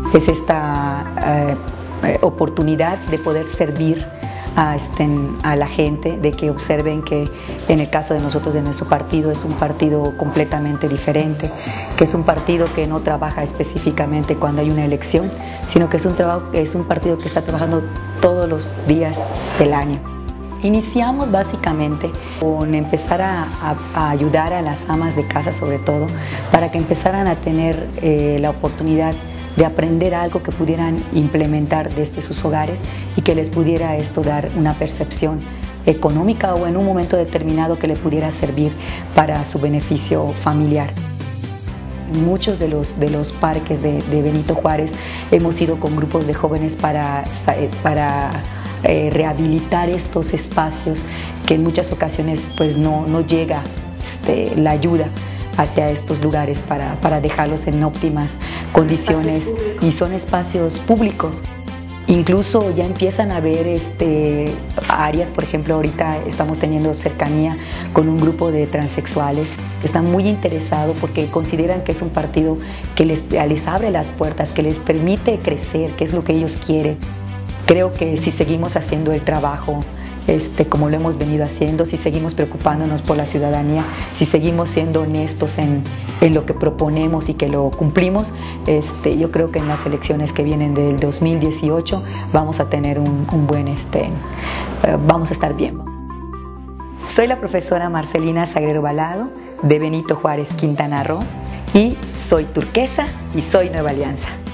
es esta oportunidad de poder servir a la gente, de que observen que en el caso de nosotros, de nuestro partido, es un partido completamente diferente, que es un partido que no trabaja específicamente cuando hay una elección, sino que es un partido que está trabajando todos los días del año. Iniciamos básicamente con empezar a ayudar a las amas de casa, sobre todo, para que empezaran a tener la oportunidad de aprender algo que pudieran implementar desde sus hogares y que les pudiera esto dar una percepción económica o en un momento determinado que le pudiera servir para su beneficio familiar. En muchos de los parques de Benito Juárez hemos ido con grupos de jóvenes para rehabilitar estos espacios que en muchas ocasiones pues no llega la ayuda hacia estos lugares para dejarlos en óptimas condiciones, y son espacios públicos. Incluso ya empiezan a haber áreas, por ejemplo, ahorita estamos teniendo cercanía con un grupo de transexuales que están muy interesados porque consideran que es un partido que les abre las puertas, que les permite crecer, que es lo que ellos quieren. Creo que si seguimos haciendo el trabajo como lo hemos venido haciendo, si seguimos preocupándonos por la ciudadanía, si seguimos siendo honestos en lo que proponemos y que lo cumplimos, yo creo que en las elecciones que vienen del 2018 vamos a tener vamos a estar bien. Soy la profesora Marcelina Sagrero Balado de Benito Juárez, Quintana Roo, y soy turquesa y soy Nueva Alianza.